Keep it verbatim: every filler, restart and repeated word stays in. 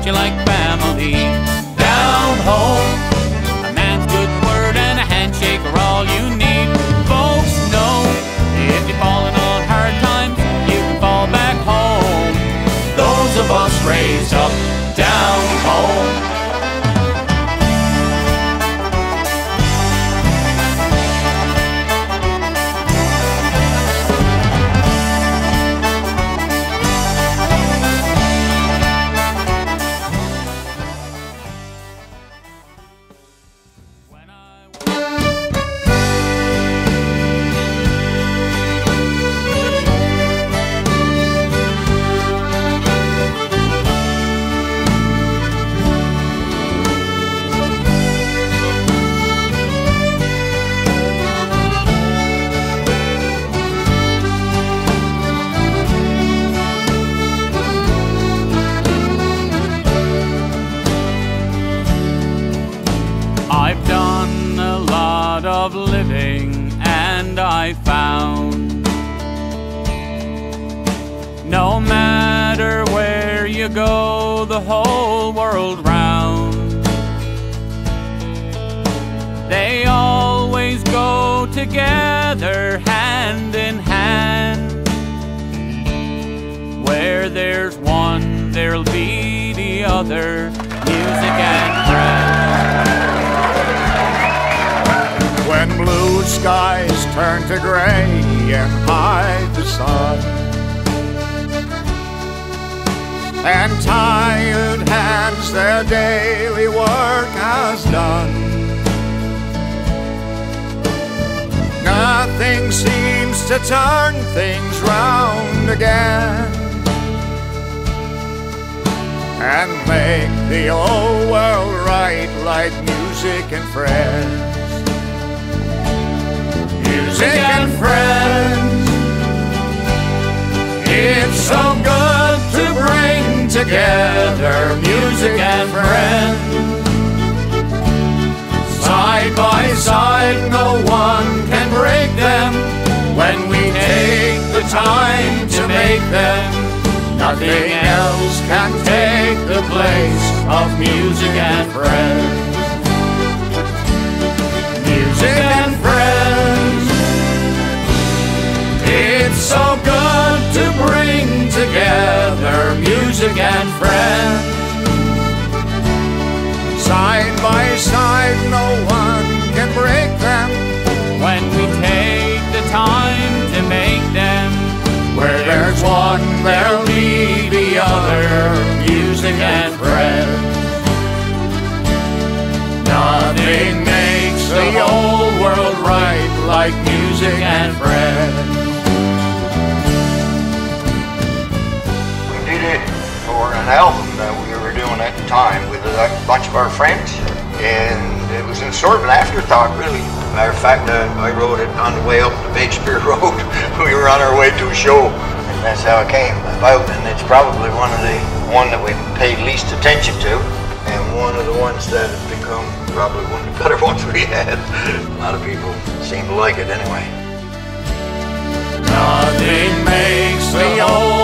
treat you like family. Down home, a man's good word and a handshake are all you need. Folks know if you're falling on hard times, you can fall back home. Those of us raised up down home. I've done a lot of living and I found no matter where you go the whole world round, they always go together hand in hand. Where there's one, there'll be the other, music and friends. When blue skies turn to gray and hide the sun, and tired hands their daily work has done, nothing seems to turn things round again and make the old world right like music and friends. Music and friends, it's so good to bring together music and friends. Side by side, no one can break them when we take the time to make them. Nothing else can take the place of music and friends. Music and friends, it's so good to bring together music and friends. Side by side, no one can break them when we take the time to make them. Where there's one, there'll be the other, music and friends. Nothing makes the old world right like music and friends. We did it for an album that we were doing at the time with a bunch of our friends, and it was sort of an afterthought, really. Matter of fact, uh, I wrote it on the way up the Shakespeare Road. We were on our way to a show, and that's how it came about. And it's probably one of the one that we paid least attention to, and one of the ones that has become probably one of the better ones we had. A lot of people seem to like it anyway. Nothing makes the old